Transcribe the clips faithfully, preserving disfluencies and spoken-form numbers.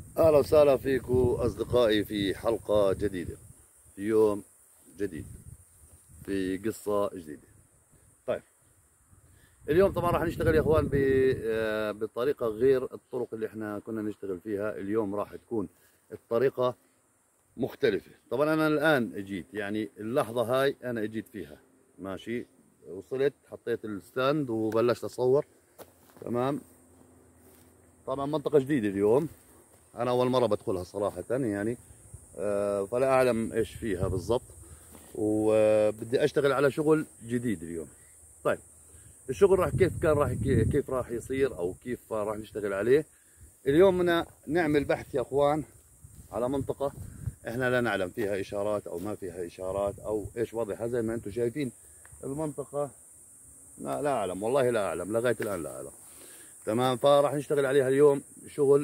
أهلا وسهلا فيكم أصدقائي في حلقة جديدة، في يوم جديد، في قصة جديدة. طيب، اليوم طبعا راح نشتغل يا اخوان ب- بطريقة غير الطرق اللي احنا كنا نشتغل فيها. اليوم راح تكون الطريقة مختلفة. طبعا أنا الآن اجيت، يعني اللحظة هاي أنا اجيت فيها ماشي، وصلت حطيت الستاند وبلشت أصور. تمام. طبعا منطقة جديدة اليوم، أنا أول مرة بدخلها صراحة يعني، آه، فلا أعلم إيش فيها بالضبط، وبدي أشتغل على شغل جديد اليوم. طيب، الشغل راح كيف كان راح كيف راح يصير أو كيف راح نشتغل عليه. اليوم بدنا نعمل بحث يا أخوان على منطقة إحنا لا نعلم فيها إشارات أو ما فيها إشارات أو إيش وضعها. زي ما أنتم شايفين المنطقة، لا, لا أعلم، والله لا أعلم، لغاية الآن لا أعلم. تمام. فراح نشتغل عليها اليوم شغل.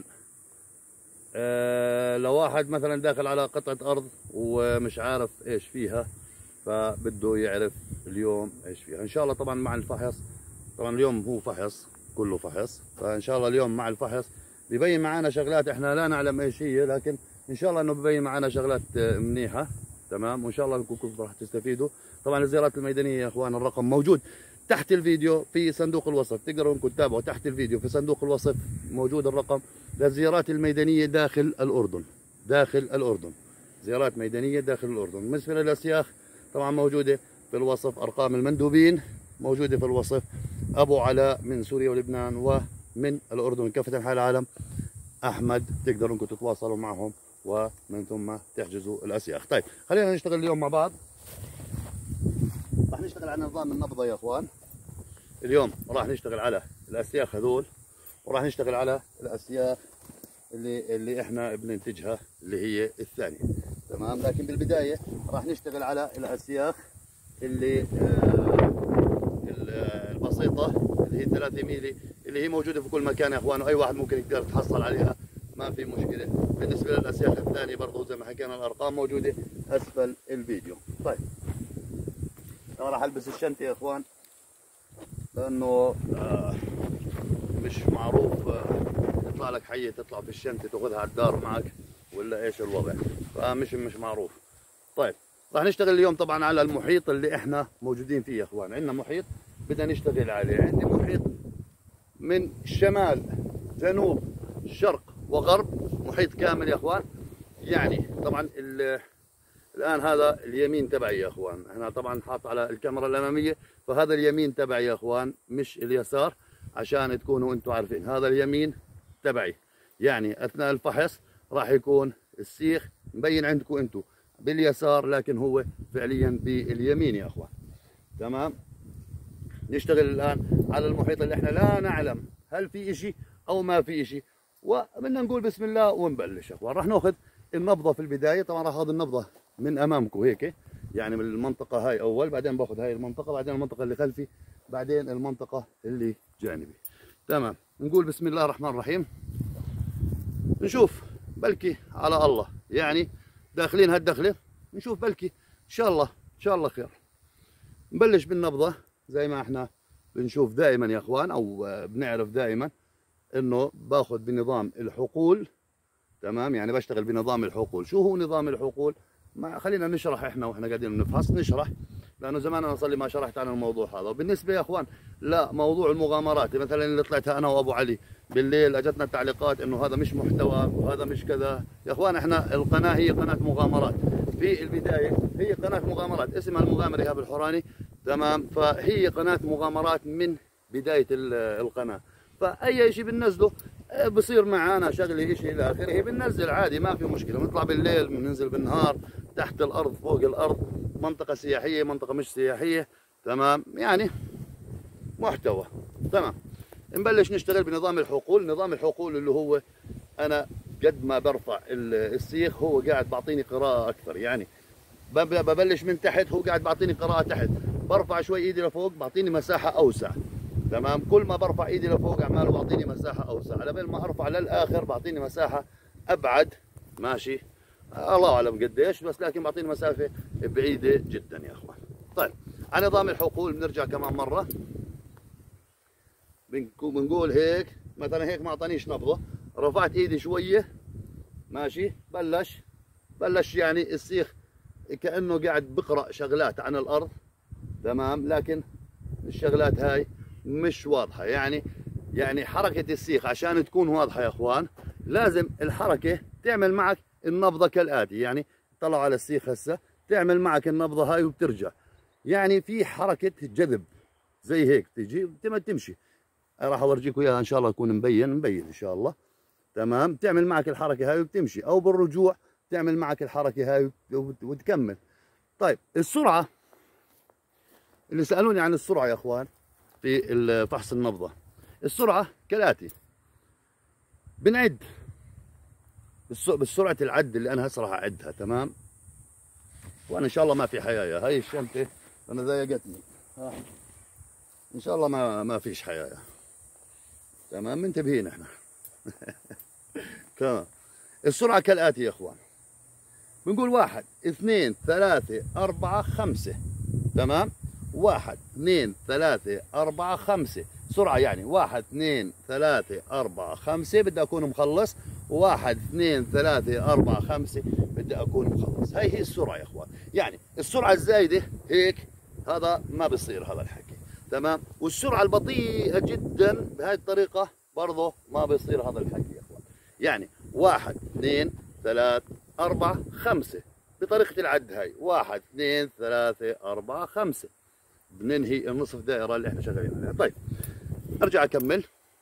آه لو واحد مثلا داخل على قطعة أرض ومش عارف إيش فيها، فبده يعرف اليوم إيش فيها. إن شاء الله طبعا مع الفحص، طبعا اليوم هو فحص، كله فحص، فإن شاء الله اليوم مع الفحص بيبين معنا شغلات إحنا لا نعلم إيش هي، لكن إن شاء الله إنه بيبين معنا شغلات منيحة. تمام. وإن شاء الله انكم راح تستفيدوا. طبعا الزيارات الميدانية يا إخوان الرقم موجود تحت الفيديو في صندوق الوصف، تقدروا انكم تتابعوا تحت الفيديو في صندوق الوصف موجود الرقم للزيارات الميدانية داخل الأردن. داخل الأردن زيارات ميدانية داخل الأردن. بالنسبة للأسياخ طبعا موجودة في الوصف، أرقام المندوبين موجودة في الوصف. أبو علاء من سوريا ولبنان ومن الأردن كافة أنحاء العالم، أحمد، تقدروا انكم تتواصلوا معهم ومن ثم تحجزوا الأسياخ. طيب، خلينا نشتغل اليوم مع بعض. راح نشتغل على نظام النبضة يا اخوان. اليوم راح نشتغل على الاسياخ هذول، وراح نشتغل على الاسياخ اللي اللي احنا بننتجها اللي هي الثانيه. تمام. لكن بالبدايه راح نشتغل على الاسياخ اللي آه البسيطه اللي هي ثلاثة ميلي، اللي هي موجوده في كل مكان يا اخوان، واي واحد ممكن يقدر يتحصل عليها، ما في مشكله. بالنسبه للاسياخ الثانيه برضه زي ما حكينا الارقام موجوده اسفل الفيديو. طيب، انا راح البس الشنطه يا اخوان لانه آه مش معروف آه يطلع لك حيه تطلع في الشنطه تاخذها على الدار معك ولا ايش الوضع، فمش مش معروف. طيب، راح نشتغل اليوم طبعا على المحيط اللي احنا موجودين فيه يا اخوان. عندنا محيط بدنا نشتغل عليه. عندي محيط من شمال جنوب شرق وغرب، محيط كامل يا اخوان. يعني طبعا الان هذا اليمين تبعي يا اخوان، انا طبعا حاط على الكاميرا الاماميه، فهذا اليمين تبعي يا اخوان مش اليسار، عشان تكونوا انتم عارفين هذا اليمين تبعي. يعني اثناء الفحص راح يكون السيخ مبين عندكم انتم باليسار، لكن هو فعليا باليمين يا اخوان. تمام. نشتغل الان على المحيط اللي احنا لا نعلم هل في اشي او ما في اشي، وبدنا نقول بسم الله ونبلش يا اخوان. راح ناخذ النبضه في البدايه. طبعا راح اخذ النبضه من امامكم هيك، يعني من المنطقه هاي اول، بعدين باخذ هاي المنطقه، بعدين المنطقه اللي خلفي، بعدين المنطقه اللي جانبي. تمام. نقول بسم الله الرحمن الرحيم. نشوف بلكي على الله، يعني داخلين هالدخله نشوف بلكي ان شاء الله ان شاء الله خير. نبلش بالنبضه زي ما احنا بنشوف دائما يا اخوان، او بنعرف دائما انه باخذ بنظام الحقول. تمام. يعني بشتغل بنظام الحقول. شو هو نظام الحقول؟ ما خلينا نشرح احنا واحنا قاعدين نفحص، نشرح، لانه زمان انا صار لي ما شرحت عن الموضوع هذا. وبالنسبه يا اخوان لا موضوع المغامرات مثلا اللي طلعتها انا وابو علي بالليل، اجتنا تعليقات انه هذا مش محتوى وهذا مش كذا. يا اخوان احنا القناه هي قناه مغامرات، في البدايه هي قناه مغامرات اسمها المغامر ايهاب الحوراني. تمام. فهي قناه مغامرات من بدايه القناه، فاي شيء بننزله بصير معانا شغله شيء الى اخره بننزل عادي، ما في مشكله. بنطلع بالليل بننزل بالنهار، تحت الارض فوق الارض، منطقه سياحيه منطقه مش سياحيه. تمام. يعني محتوى. تمام. نبلش نشتغل بنظام الحقول. نظام الحقول اللي هو انا قد ما برفع السيخ هو قاعد بعطيني قراءه اكثر، يعني ببلش من تحت هو قاعد بعطيني قراءه تحت، برفع شوي ايدي لفوق بعطيني مساحه اوسع. تمام. كل ما برفع ايدي لفوق عماله بعطيني مساحه اوسع، على بال ما ارفع للاخر بعطيني مساحه ابعد. ماشي. الله اعلم قديش، بس لكن بعطيني مسافه بعيده جدا يا اخوان. طيب، على نظام الحقول بنرجع كمان مره، بنقول هيك مثلا، هيك ما اعطانيش نبضه، رفعت ايدي شويه ماشي. بلش بلش يعني السيخ كأنه قاعد بقرأ شغلات عن الأرض، تمام، لكن الشغلات هاي مش واضحة. يعني يعني حركة السيخ عشان تكون واضحة يا اخوان لازم الحركة تعمل معك النبضة كالآتي. يعني طلعوا على السيخ هسه، تعمل معك النبضة هاي وبترجع، يعني في حركة جذب زي هيك تيجي تمشي. راح اورجيكم اياها ان شاء الله يكون مبين مبين ان شاء الله، تمام. تعمل معك الحركة هاي وبتمشي، او بالرجوع تعمل معك الحركة هاي وتكمل. طيب السرعة، اللي سألوني عن السرعة يا اخوان في فحص النبضة، السرعة كالآتي. بنعد بالسرعة العد اللي أنا هسه راح أعدها، تمام. وأنا إن شاء الله ما في حيايا، هاي الشنطة أنا ضايقتني، إن شاء الله ما ما فيش حيايا، تمام. منتبهين إحنا. تمام. السرعة كالآتي يا إخوان، بنقول واحد اثنين ثلاثة أربعة خمسة، تمام. واحد اثنين ثلاثة أربعة خمسة سرعة، يعني واحد اثنين ثلاثة أربعة خمسة بدي أكون مخلص، واحد اثنين ثلاثة أربعة خمسة بدي أكون مخلص. هاي هي السرعة يا إخوان. يعني السرعة الزايدة هيك هذا ما بصير هذا الحكي، تمام. والسرعة البطيئة جدا بهاي الطريقة برضه ما بصير هذا الحكي يا إخوان. يعني واحد اثنين ثلاثة أربعة خمسة بطريقة العد هاي، واحد اثنين ثلاثة أربعة خمسة بننهي النصف دائرة اللي احنا شغالين عليها. طيب ارجع اكمل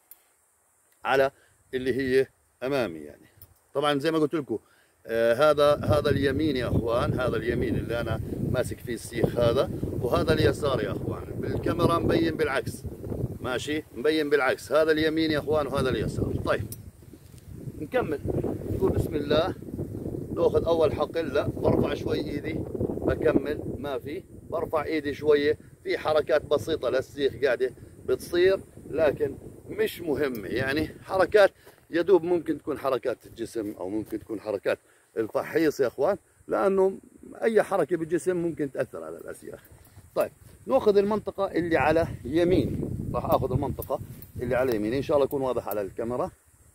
على اللي هي امامي. يعني طبعا زي ما قلت لكم آه هذا هذا اليمين يا اخوان، هذا اليمين اللي انا ماسك فيه السيخ هذا، وهذا اليسار يا اخوان. بالكاميرا مبين بالعكس، ماشي، مبين بالعكس. هذا اليمين يا اخوان وهذا اليسار. طيب نكمل، نقول بسم الله. ناخذ اول حقل، لا برفع شوي ايدي، بكمل ما في، برفع ايدي شويه، في حركات بسيطه للسيخ قاعده بتصير لكن مش مهمه. يعني حركات يدوب ممكن تكون حركات الجسم او ممكن تكون حركات الفحيص يا اخوان، لانه اي حركه بالجسم ممكن تاثر على الاسياخ. طيب ناخذ المنطقه اللي على يمين، راح اخذ المنطقه اللي على يمين ان شاء الله يكون واضح على الكاميرا.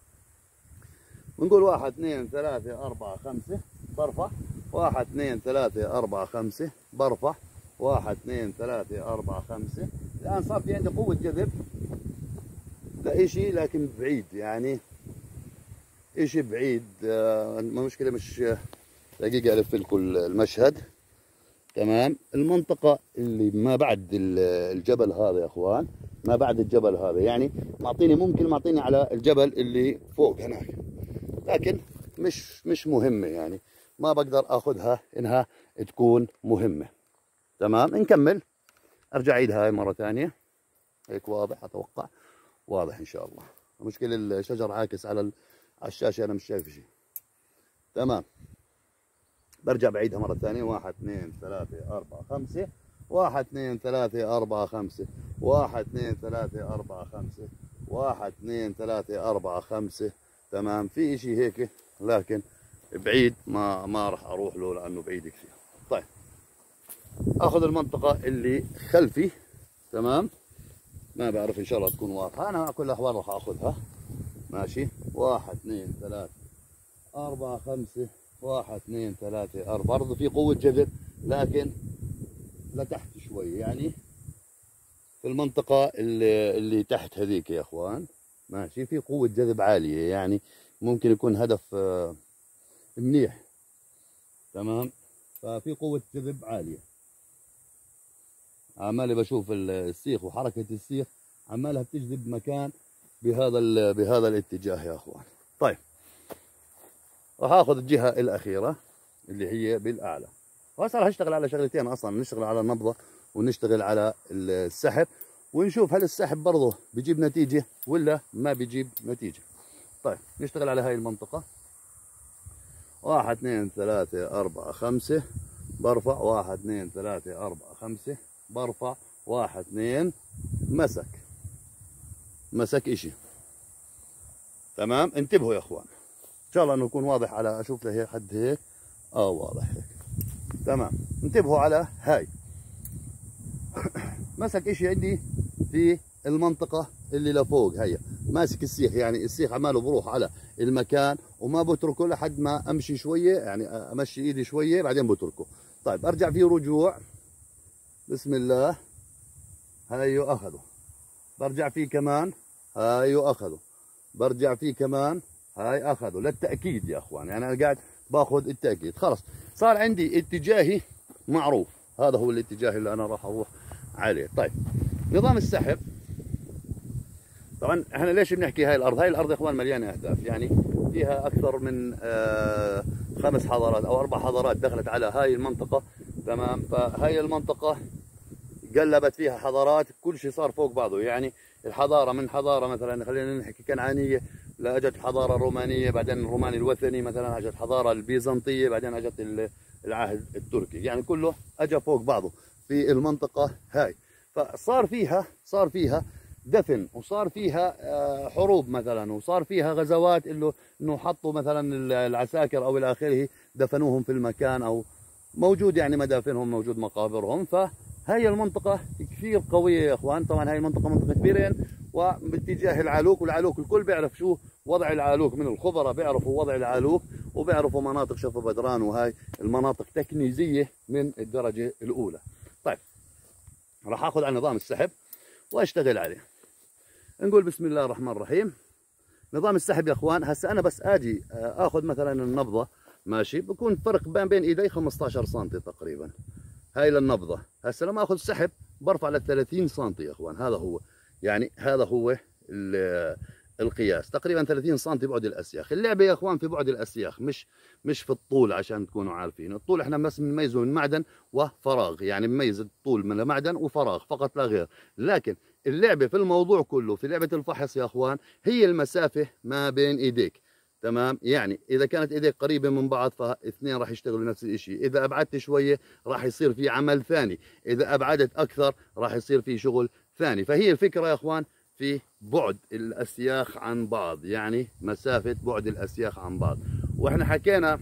ونقول واحد اثنين ثلاثة أربعة خمسة برفع، واحد اثنين ثلاثة أربعة خمسة برفع، واحد اثنين ثلاثة أربعة خمسة. الآن صار في عندي قوة جذب لإشي لكن بعيد، يعني إشي بعيد. المشكلة مش دقيقة ألف لكم المشهد، تمام. المنطقة اللي ما بعد الجبل هذا يا إخوان، ما بعد الجبل هذا، يعني معطيني ممكن معطيني على الجبل اللي فوق هناك، لكن مش مش مهمة، يعني ما بقدر اخذها انها تكون مهمة، تمام. نكمل، ارجع اعيدها هاي مرة ثانية، هيك واضح اتوقع، واضح ان شاء الله. المشكلة الشجر عاكس على على الشاشة انا مش شايف شيء، تمام. برجع بعيدها مرة ثانية، واحد اثنين ثلاثة أربعة خمسة، واحد اثنين ثلاثة أربعة خمسة، واحد اثنين ثلاثة أربعة خمسة، واحد اثنين ثلاثة أربعة خمسة، تمام. في اشي هيك لكن بعيد ما ما راح اروح له لانه بعيد كثير. طيب اخذ المنطقة اللي خلفي، تمام. ما بعرف ان شاء الله تكون واضحة، انا على كل الاحوال راح اخذها، ماشي. واحد اثنين ثلاثة أربعة خمسة، واحد اثنين ثلاثة أربعة، برضه في قوة جذب لكن لتحت شوي، يعني في المنطقة اللي, اللي تحت هذيك يا اخوان، ماشي. في قوة جذب عالية، يعني ممكن يكون هدف منيح، تمام. ففي قوة جذب عالية، عمالي بشوف السيخ وحركة السيخ عمالها بتجذب مكان بهذا بهذا الاتجاه يا اخوان. طيب راح اخذ الجهة الأخيرة اللي هي بالأعلى، وهسه راح اشتغل على شغلتين اصلا، نشتغل على النبضة ونشتغل على السحب، ونشوف هل السحب برضه بيجيب نتيجة ولا ما بيجيب نتيجة. طيب نشتغل على هاي المنطقة، واحد اثنين ثلاثة أربعة خمسة برفع، واحد اثنين ثلاثة أربعة خمسة برفع، واحد اثنين مسك مسك اشي، تمام. انتبهوا يا اخوان ان شاء الله انه يكون واضح، على اشوف له حد هيك، اه واضح هيك، تمام. انتبهوا على هاي. مسك اشي عندي في المنطقة اللي لفوق، هي ماسك السيخ، يعني السيخ عماله بروح على المكان وما بتركه لحد ما امشي شويه، يعني امشي ايدي شويه بعدين بتركه. طيب ارجع فيه رجوع، بسم الله، هايو اخذه، برجع فيه كمان، هايو اخذه، برجع فيه كمان، هاي اخذه، للتاكيد يا اخوان، يعني انا قاعد باخذ التاكيد. خلص صار عندي اتجاهي معروف، هذا هو الاتجاه اللي انا راح اروح عليه. طيب نظام السحب، طبعا احنا ليش بنحكي هاي الارض؟ هاي الارض يا اخوان مليانه اهداف، يعني فيها اكثر من آه خمس حضارات او اربع حضارات دخلت على هاي المنطقه، تمام؟ فهاي المنطقه قلبت فيها حضارات، كل شيء صار فوق بعضه، يعني الحضاره من حضاره مثلا خلينا نحكي كنعانيه، لا اجت الحضاره الرومانيه، بعدين الروماني الوثني مثلا، اجت الحضاره البيزنطيه، بعدين اجت العهد التركي، يعني كله اجى فوق بعضه في المنطقه هاي. فصار فيها صار فيها دفن، وصار فيها حروب مثلا، وصار فيها غزوات، انه انه حطوا مثلا العساكر او الى اخره دفنوهم في المكان، او موجود يعني مدافنهم، موجود مقابرهم. فهي المنطقه كثير قويه يا اخوان. طبعا هاي المنطقه منطقه كبيرين، وباتجاه العالوك، والعالوك الكل بيعرف شو وضع العالوك، من الخبراء بيعرفوا وضع العالوك، وبيعرفوا مناطق شف بدران، وهاي المناطق تكنيزيه من الدرجه الاولى. طيب راح اخذ على نظام السحب واشتغل عليه. نقول بسم الله الرحمن الرحيم. نظام السحب يا اخوان، هسه انا بس اجي اخذ مثلا النبضه، ماشي، بكون فرق بين بين ايدي خمسة عشر سم تقريبا، هاي للنبضه. هسه لما اخذ سحب برفع ل ثلاثين سم يا اخوان، هذا هو، يعني هذا هو القياس، تقريبا ثلاثين سم بعد الاسياخ. اللعبه يا اخوان في بعد الاسياخ، مش مش في الطول، عشان تكونوا عارفين. الطول احنا بس بنميزه من معدن وفراغ، يعني بنميز الطول من معدن وفراغ فقط لا غير. لكن اللعبه في الموضوع كله في لعبه الفحص يا اخوان هي المسافه ما بين ايديك، تمام؟ يعني اذا كانت ايديك قريبه من بعض فاثنين راح يشتغلوا نفس الشيء، اذا ابعدت شويه راح يصير في عمل ثاني، اذا ابعدت اكثر راح يصير في شغل ثاني. فهي الفكره يا اخوان في بعد الاسياخ عن بعض، يعني مسافه بعد الاسياخ عن بعض. واحنا حكينا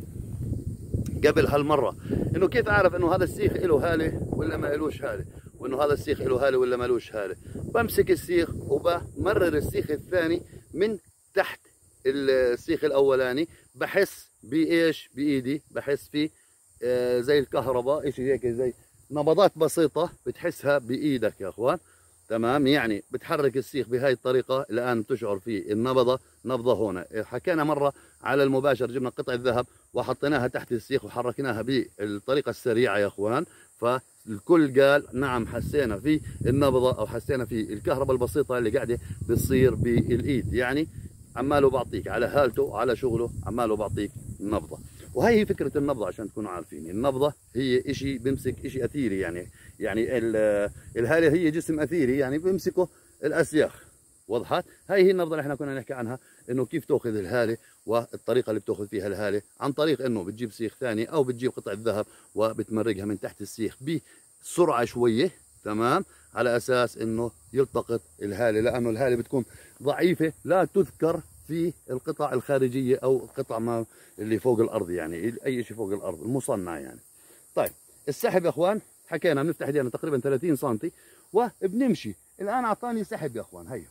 قبل هالمره انه كيف اعرف انه هذا السيخ له هاله ولا ما لهوش هاله، وانه هذا السيخ له هاله ولا ما لهوش هاله. بمسك السيخ وبمرر السيخ الثاني من تحت السيخ الاولاني، بحس بايش؟ بايدي، بحس في آه زي الكهرباء، شيء هيك زي نبضات بسيطه بتحسها بايدك يا اخوان، تمام؟ يعني بتحرك السيخ بهاي الطريقه، الان تشعر في النبضه، نبضه هنا. حكينا مره على المباشر، جبنا قطعه ذهب وحطيناها تحت السيخ وحركناها بالطريقه السريعه يا اخوان، فالكل قال نعم حسينا في النبضه، او حسينا في الكهرباء البسيطه اللي قاعده بتصير بالايد، يعني عماله بعطيك على هالته على شغله، عماله بعطيك نبضه. وهي هي فكره النبضه عشان تكونوا عارفين. النبضه هي شيء بيمسك شيء اثيري، يعني يعني الهاله هي جسم اثيري، يعني بيمسكه الاسياخ. وضحت؟ هاي هي النبضه اللي احنا كنا نحكي عنها، انه كيف تاخذ الهاله، والطريقه اللي بتاخذ فيها الهاله عن طريق انه بتجيب سيخ ثاني او بتجيب قطعه ذهب وبتمرقها من تحت السيخ بسرعه شويه، تمام؟ على اساس انه يلتقط الهاله، لانه الهاله بتكون ضعيفه لا تذكر في القطع الخارجيه او القطع ما اللي فوق الارض، يعني اي شيء فوق الارض المصنع يعني. طيب السحب يا اخوان حكينا بنفتح ايدينا تقريبا ثلاثين سم وبنمشي. الان اعطاني سحب يا اخوان، هي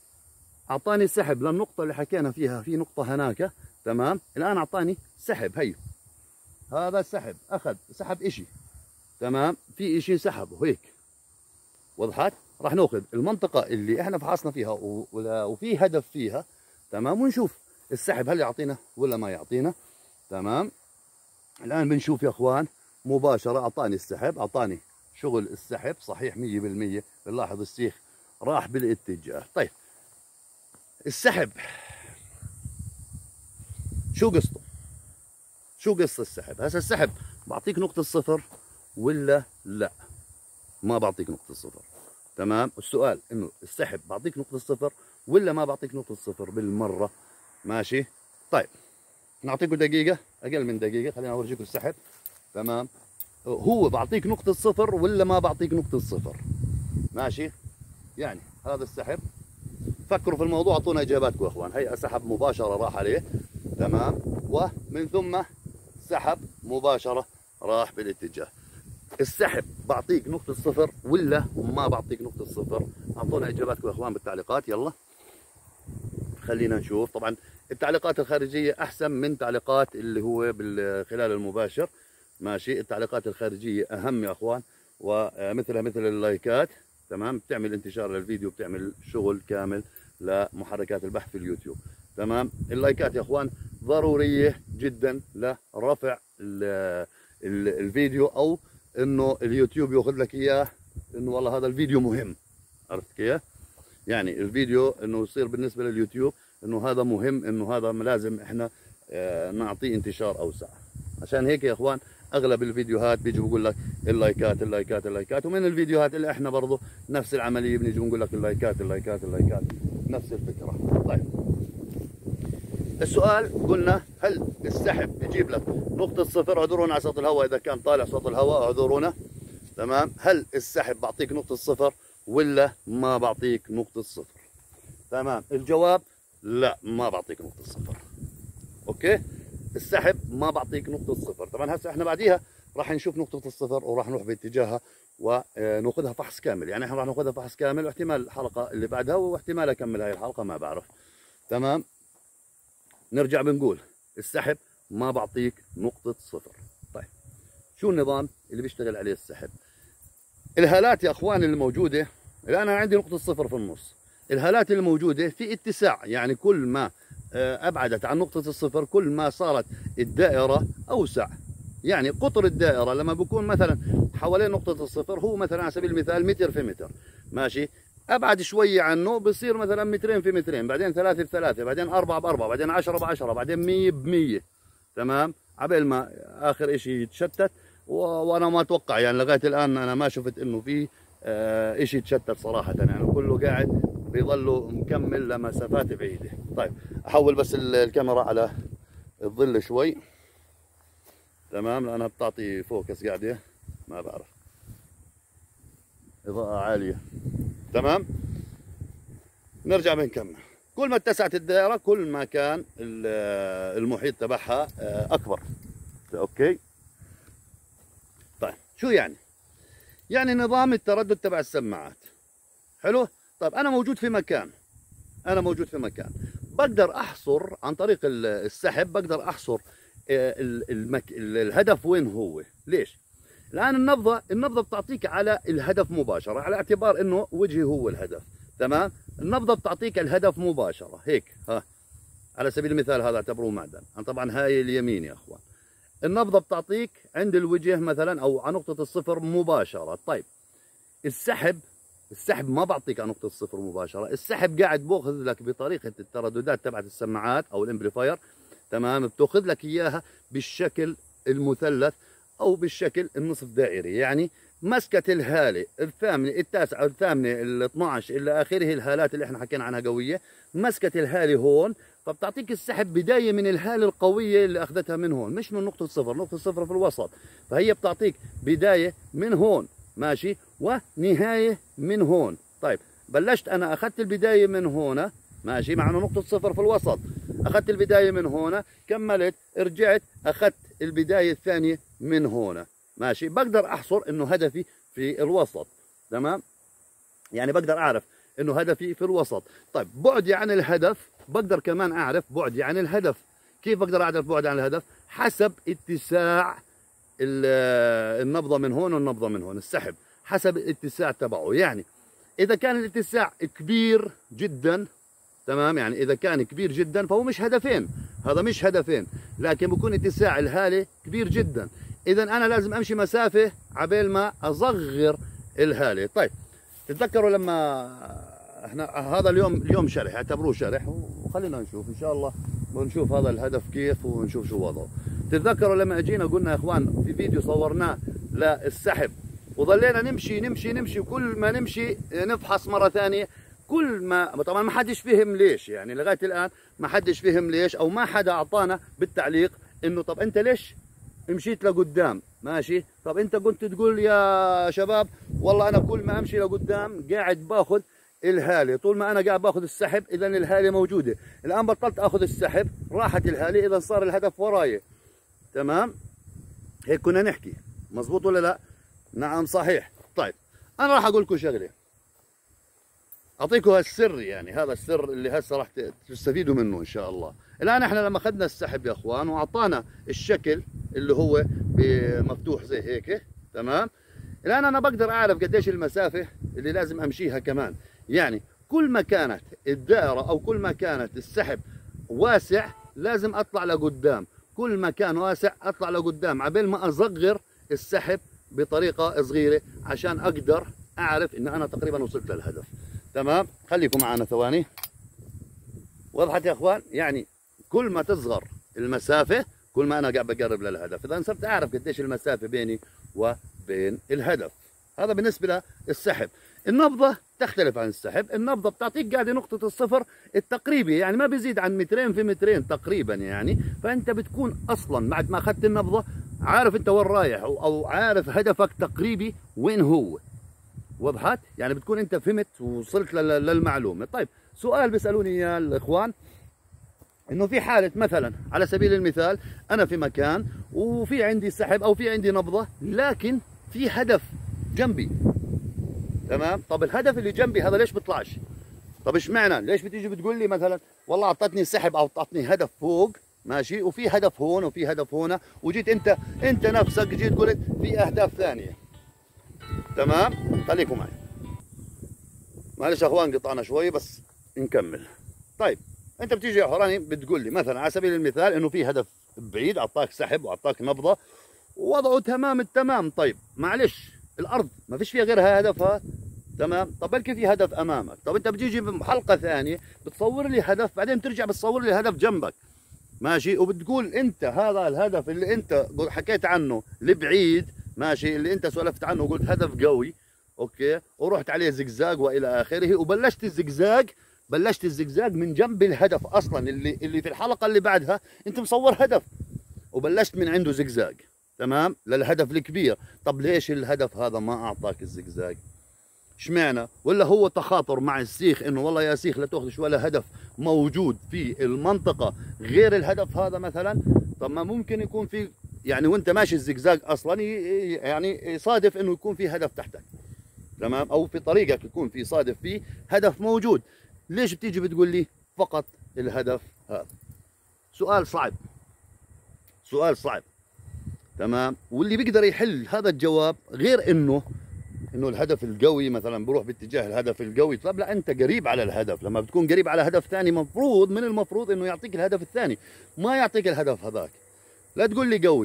اعطاني سحب للنقطه اللي حكينا فيها، في نقطه هناك، تمام؟ الان اعطاني سحب، هي هذا السحب، اخذ سحب اشي، تمام؟ في اشي سحبه هيك. وضحت؟ راح ناخذ المنطقه اللي احنا فحصنا فيها وفي هدف فيها، تمام؟ ونشوف السحب هل يعطينا ولا ما يعطينا، تمام؟ الان بنشوف يا اخوان مباشره اعطاني السحب، اعطاني شغل السحب صحيح مية بالمية. بنلاحظ السيخ راح بالاتجاه. طيب السحب شو قصته؟ شو قصة السحب؟ هسه السحب بعطيك نقطة صفر ولا لا؟ ما بعطيك نقطة صفر، تمام؟ السؤال انه السحب بعطيك نقطة صفر ولا ما بعطيك نقطة صفر بالمرة؟ ماشي؟ طيب نعطيكم دقيقة، أقل من دقيقة، خلينا أورجيكم السحب، تمام؟ هو بعطيك نقطة صفر ولا ما بعطيك نقطة صفر؟ ماشي؟ يعني هذا السحب، فكروا في الموضوع، اعطونا اجاباتكم يا اخوان. هي سحب مباشره راح عليه، تمام؟ ومن ثم سحب مباشره راح بالاتجاه. السحب بعطيك نقطه صفر ولا ما بعطيك نقطه صفر؟ اعطونا اجاباتكم يا اخوان بالتعليقات. يلا خلينا نشوف. طبعا التعليقات الخارجيه احسن من تعليقات اللي هو خلال المباشر. ماشي، التعليقات الخارجيه اهم يا اخوان، ومثلها مثل اللايكات. تمام، بتعمل انتشار للفيديو، بتعمل شغل كامل لمحركات البحث في اليوتيوب. تمام، اللايكات يا اخوان ضروريه جدا لرفع ال ال الفيديو، او انه اليوتيوب ياخذ لك اياه انه والله هذا الفيديو مهم. عرفت كيف؟ يعني الفيديو انه يصير بالنسبه لليوتيوب انه هذا مهم، انه هذا لازم احنا نعطيه انتشار اوسع. عشان هيك يا اخوان اغلب الفيديوهات بيجي بقول لك اللايكات اللايكات اللايكات، ومن الفيديوهات اللي احنا برضه نفس العمليه بنيجي بنقول لك اللايكات اللايكات اللايكات، نفس الفكره. طيب السؤال قلنا هل السحب بيجيب لك نقطه صفر؟ اعذرونا على صوت الهواء اذا كان طالع صوت الهواء، اعذرونا. تمام، هل السحب بعطيك نقطه صفر ولا ما بعطيك نقطه صفر؟ تمام، الجواب لا، ما بعطيك نقطه صفر. اوكي، السحب ما بعطيك نقطة صفر. طبعا هسه احنا بعديها راح نشوف نقطة الصفر وراح نروح باتجاهها وناخذها فحص كامل. يعني احنا راح ناخذها فحص كامل، واحتمال الحلقة اللي بعدها، واحتمال اكمل هاي الحلقة ما بعرف. تمام، نرجع بنقول السحب ما بعطيك نقطة صفر. طيب شو النظام اللي بيشتغل عليه السحب؟ الهالات يا اخوان الموجودة الان انا عندي نقطة صفر في النص. الهالات الموجودة في اتساع، يعني كل ما أبعدت عن نقطة الصفر كل ما صارت الدائرة أوسع. يعني قطر الدائرة لما بكون مثلا حوالين نقطة الصفر هو مثلا على سبيل المثال متر في متر، ماشي، أبعد شوية عنه بصير مثلا مترين في مترين، بعدين ثلاثة في ثلاثة، بعدين أربعة بأربعة، بعدين عشرة بعشرة، بعدين مية بمية. تمام، عبال ما آخر إشي يتشتت. وأنا ما أتوقع يعني لغاية الآن أنا ما شفت إنه في آه إشي يتشتت صراحة، يعني كله قاعد بيظلوا مكمل لمسافات بعيدة. طيب احول بس الكاميرا على الظل شوي. تمام، لانها بتعطي فوكس قاعدة ما بعرف، اضاءة عالية. تمام، نرجع بنكمل. كل ما اتسعت الدائرة كل ما كان المحيط تبعها اكبر. اوكي، طيب شو يعني؟ يعني نظام التردد تبع السماعات. حلو. طيب انا موجود في مكان، انا موجود في مكان بقدر احصر عن طريق السحب، بقدر احصر المك... الهدف وين هو. ليش؟ الان النبضه النبضه بتعطيك على الهدف مباشره، على اعتبار انه وجهي هو الهدف. تمام، النبضه بتعطيك الهدف مباشره هيك. ها على سبيل المثال هذا اعتبروه معدن، طبعا هاي اليمين يا اخوان. النبضه بتعطيك عند الوجه مثلا او على نقطه الصفر مباشره. طيب السحب السحب ما بعطيك على نقطة الصفر مباشرة، السحب قاعد باخذ لك بطريقة الترددات تبعت السماعات أو الامبليفاير. تمام، بتاخذ لك إياها بالشكل المثلث أو بالشكل النصف دائري. يعني مسكة الهالة الثامنة التاسعة الثامنة ال اثنعش إلى آخره، الهالات اللي احنا حكينا عنها قوية، مسكة الهالة هون، فبتعطيك السحب بداية من الهالة القوية اللي أخذتها من هون، مش من نقطة الصفر. نقطة الصفر في الوسط، فهي بتعطيك بداية من هون، ماشي، ونهاية من هون. طيب بلشت أنا أخذت البداية من هنا، ماشي، مع أنه نقطة صفر في الوسط، أخذت البداية من هنا، كملت، رجعت أخذت البداية الثانية من هنا، ماشي. بقدر أحصر إنه هدفي في الوسط. تمام، يعني بقدر أعرف إنه هدفي في الوسط. طيب بعدي عن الهدف بقدر كمان أعرف بعدي عن الهدف. كيف بقدر أعرف بعدي عن الهدف؟ حسب اتساع النبضة من هون والنبضة من هون، السحب حسب الاتساع تبعه. يعني إذا كان الاتساع كبير جدا، تمام، يعني إذا كان كبير جدا فهو مش هدفين، هذا مش هدفين، لكن بكون اتساع الهالة كبير جدا. إذا أنا لازم أمشي مسافة عبال ما أصغر الهالة. طيب تتذكروا لما احنا هذا اليوم اليوم شرح، اعتبروه شرح، وخلينا نشوف ان شاء الله ونشوف هذا الهدف كيف ونشوف شو وضعه. تتذكروا لما اجينا قلنا يا اخوان في فيديو صورناه للسحب، وظلينا نمشي نمشي نمشي، وكل ما نمشي نفحص مره ثانيه، كل ما طبعا ما حدش فهم ليش، يعني لغايه الان ما حدش فهم ليش، او ما حدا اعطانا بالتعليق انه طب انت ليش مشيت لقدام، ماشي. طب انت كنت تقول يا شباب والله انا كل ما امشي لقدام قاعد باخذ الهاله، طول ما انا قاعد باخذ السحب اذا الهاله موجوده، الان بطلت اخذ السحب راحت الهاله، اذا صار الهدف وراي. تمام، هيك كنا نحكي، مزبوط ولا لا؟ نعم صحيح. طيب انا راح اقول لكم شغله، اعطيكم السر، يعني هذا السر اللي هسه راح تستفيدوا منه ان شاء الله. الان احنا لما اخذنا السحب يا اخوان واعطانا الشكل اللي هو مفتوح زي هيك، تمام. الان انا بقدر اعرف قديش المسافه اللي لازم امشيها كمان. يعني كل ما كانت الدائره او كل ما كانت السحب واسع لازم اطلع لقدام، كل ما كان واسع اطلع لقدام عبال ما اصغر السحب بطريقه صغيره عشان اقدر اعرف ان انا تقريبا وصلت للهدف. تمام، خليكم معنا ثواني. وضحت يا اخوان؟ يعني كل ما تصغر المسافه كل ما انا قاعد بقرب للهدف. اذا صرت اعرف قديش المسافه بيني وبين الهدف. هذا بالنسبه للسحب. النبضه تختلف عن السحب. النبضه بتعطيك قاعده نقطه الصفر التقريبي، يعني ما بيزيد عن مترين في مترين تقريبا يعني. فانت بتكون اصلا بعد ما اخذت النبضه عارف انت وين رايح او عارف هدفك تقريبي وين هو. وضحت؟ يعني بتكون انت فهمت ووصلت للمعلومه. طيب سؤال بيسالوني يا الاخوان، انه في حاله مثلا على سبيل المثال انا في مكان وفي عندي سحب او في عندي نبضه لكن في هدف جنبي، تمام. طب الهدف اللي جنبي هذا ليش بيطلعش؟ طب اشمعنى؟ ليش بتيجي بتقول لي مثلا والله اعطتني سحب او اعطتني هدف فوق، ماشي، وفي هدف هون وفي هدف هنا، وجيت انت انت نفسك جيت قلت في اهداف ثانيه، تمام. خليكم معي، معلش يا اخوان قطعنا شوي بس نكمل. طيب انت بتيجي يا حوراني بتقول لي مثلا على سبيل المثال انه في هدف بعيد اعطاك سحب واعطاك نبضه ووضعه تمام التمام. طيب معلش الارض ما فيش فيها غيرها هدفها، تمام. طب بلكي في هدف امامك. طب انت بتيجي بحلقه ثانيه بتصور لي هدف، بعدين بترجع بتصور لي هدف جنبك، ماشي، وبتقول انت هذا الهدف اللي انت حكيت عنه البعيد، ماشي، اللي انت سولفت عنه وقلت هدف قوي، اوكي، ورحت عليه زقزاق والى اخره، وبلشت الزقزاق بلشت الزقزاق من جنب الهدف اصلا اللي اللي في الحلقه اللي بعدها انت مصور هدف وبلشت من عنده زقزاق، تمام، للهدف الكبير. طب ليش الهدف هذا ما اعطاك الزقزاق؟ اشمعنى؟ ولا هو تخاطر مع السيخ انه والله يا سيخ لا تاخذش ولا هدف موجود في المنطقه غير الهدف هذا مثلا؟ طب ما ممكن يكون في يعني وانت ماشي الزقزاق اصلا يعني يصادف انه يكون في هدف تحتك، تمام، او في طريقك يكون في صادف فيه هدف موجود. ليش بتيجي بتقول لي فقط الهدف هذا؟ سؤال صعب، سؤال صعب، تمام. واللي بيقدر يحل هذا الجواب غير انه انه الهدف القوي مثلا بروح باتجاه الهدف القوي. طب لا انت قريب على الهدف، لما بتكون قريب على هدف ثاني مفروض من المفروض انه يعطيك الهدف الثاني، ما يعطيك الهدف هذاك. لا تقول لي قوي،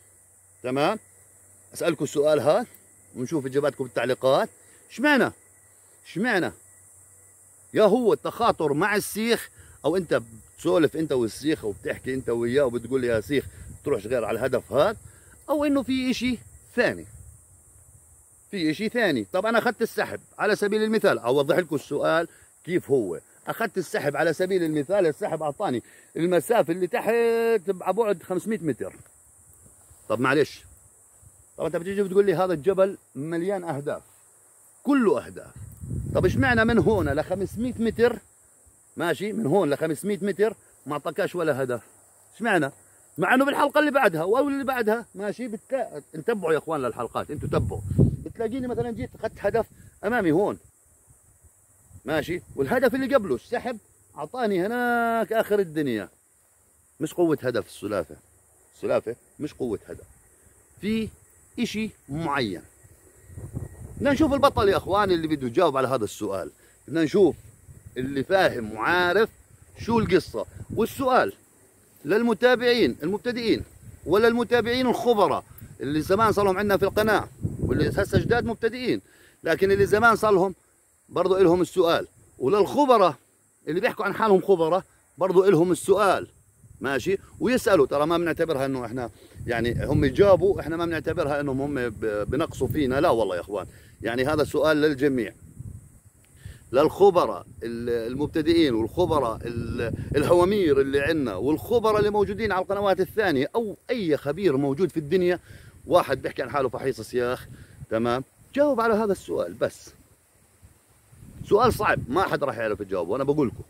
تمام. اسالكم السؤال هذا ونشوف اجاباتكم بالتعليقات. اشمعنى؟ اشمعنى؟ يا هو التخاطر مع السيخ او انت بتسولف انت والسيخ وبتحكي انت وياه وبتقول لي يا سيخ تروحش غير على الهدف هذا، او انه في اشي ثاني، في اشي ثاني. طب انا اخذت السحب على سبيل المثال، اوضح لكم السؤال كيف هو. اخذت السحب على سبيل المثال، السحب اعطاني المسافه اللي تحت على بعد خمسمئة متر. طب معلش، طب انت بتيجي بتقول لي هذا الجبل مليان اهداف، كله اهداف. طب اشمعنى من هون ل خمسمئة متر، ماشي، من هون ل خمسمئة متر ما اعطاكاش ولا هدف؟ اشمعنى؟ مع انه بالحلقه اللي بعدها او اللي بعدها، ماشي، بت... انتبهوا يا اخوان للحلقات، انتوا تبعوا، بتلاقيني مثلا جيت اخذت هدف امامي هون، ماشي، والهدف اللي قبله السحب اعطاني هناك اخر الدنيا. مش قوه هدف السلافه، السلافه مش قوه هدف، في اشي معين. بدنا نشوف البطل يا اخوان اللي بده يجاوب على هذا السؤال، بدنا نشوف اللي فاهم وعارف شو القصه. والسؤال للمتابعين المبتدئين ولا المتابعين الخبراء اللي زمان صار لهم عندنا في القناه واللي هسه جداد مبتدئين، لكن اللي زمان صار لهم برضه لهم السؤال، وللخبراء اللي بيحكوا عن حالهم خبراء برضه لهم السؤال، ماشي، ويسالوا. ترى ما بنعتبرها انه احنا يعني هم جابوا، احنا ما بنعتبرها انهم هم بنقصوا فينا، لا والله يا اخوان، يعني هذا سؤال للجميع، للخبراء المبتدئين والخبراء الهوامير اللي عندنا والخبراء اللي موجودين على القنوات الثانيه، او اي خبير موجود في الدنيا، واحد بيحكي عن حاله فحيص سياخ، تمام، جاوب على هذا السؤال. بس سؤال صعب ما حد راح يعرف يجاوبه، وانا بقول لكم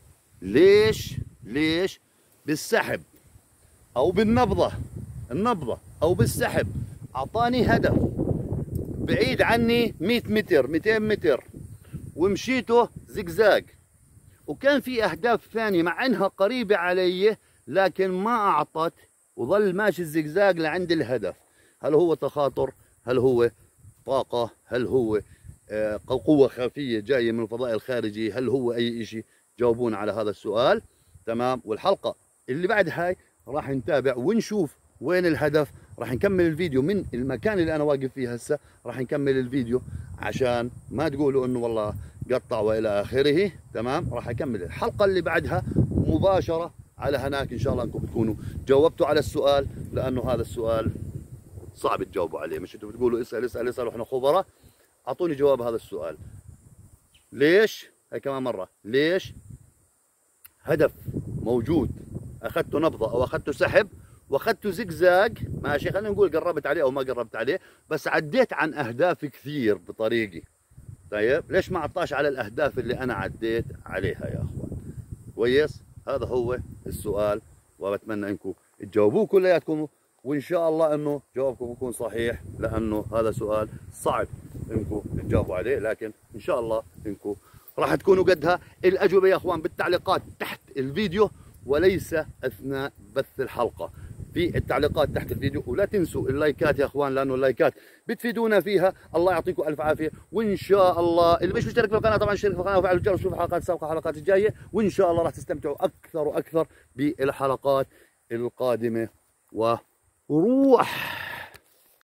ليش ليش بالسحب او بالنبضه النبضه او بالسحب اعطاني هدف بعيد عني مئة متر مئتين متر، ومشيته زقزاق، وكان في اهداف ثانيه مع انها قريبه علي لكن ما اعطت، وظل ماشي الزقزاق لعند الهدف. هل هو تخاطر؟ هل هو طاقه؟ هل هو آه قوه خفيه جايه من الفضاء الخارجي؟ هل هو اي شيء؟ جاوبونا على هذا السؤال. تمام. والحلقه اللي بعد هاي راح نتابع ونشوف وين الهدف. راح نكمل الفيديو من المكان اللي انا واقف فيه هسه، راح نكمل الفيديو عشان ما تقولوا انه والله قطع والى اخره. تمام. راح اكمل الحلقه اللي بعدها مباشره على هناك، ان شاء الله انكم بتكونوا جاوبتوا على السؤال، لانه هذا السؤال صعب تجاوبوا عليه. مش انتم بتقولوا اسال اسال اسال واحنا خبراء. اعطوني جواب هذا السؤال. ليش؟ هاي كمان مره، ليش هدف موجود اخذته نبضه او اخذته سحب واخذته زقزاق ماشي، خلينا نقول قربت عليه او ما قربت عليه، بس عديت عن اهداف كثير بطريقي. طيب ليش ما عطاش على الاهداف اللي انا عديت عليها يا اخوان؟ كويس. هذا هو السؤال، وبتمنى انكم تجاوبوه كلياتكم، وان شاء الله انه جوابكم يكون صحيح، لانه هذا سؤال صعب انكم تجاوبوا عليه، لكن ان شاء الله انكم راح تكونوا قدها. الاجوبه يا اخوان بالتعليقات تحت الفيديو، وليس اثناء بث الحلقه، في التعليقات تحت الفيديو. ولا تنسوا اللايكات يا اخوان، لانه اللايكات بتفيدونا فيها. الله يعطيكم الف عافيه، وان شاء الله اللي مش مشترك في القناه طبعا اشترك في القناه وفعلوا الجرس وشوفوا الحلقات السابقه الحلقات الجايه، وان شاء الله راح تستمتعوا اكثر واكثر بالحلقات القادمه. وروح